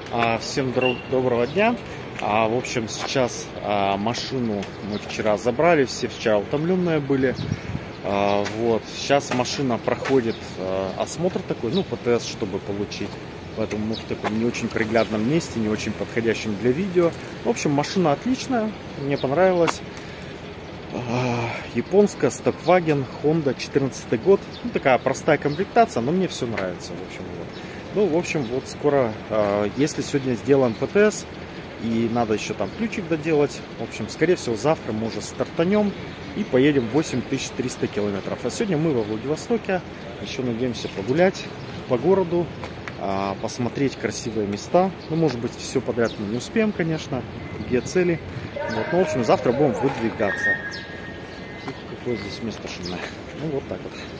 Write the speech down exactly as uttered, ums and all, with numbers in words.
А, Всем дро- доброго дня. А, В общем, сейчас а, машину мы вчера забрали, все вчера утомленные были. А, Вот, сейчас машина проходит а, осмотр такой, ну, ПТС, чтобы получить. Поэтому мы в таком не очень приглядном месте, не очень подходящем для видео. В общем, машина отличная, мне понравилась. А, Японская, Stepwagon, Honda, четырнадцатый год. Ну, такая простая комплектация, но мне все нравится. В общем, вот. Ну, в общем, вот скоро, э, если сегодня сделаем ПТС, и надо еще там ключик доделать, в общем, скорее всего, завтра мы уже стартанем и поедем восемь тысяч триста километров. А сегодня мы во Владивостоке, еще надеемся погулять по городу, э, посмотреть красивые места. Ну, может быть, все подряд мы не успеем, конечно, другие цели. Вот. Ну, в общем, завтра будем выдвигаться. Какое здесь место шумное. Ну, вот так вот.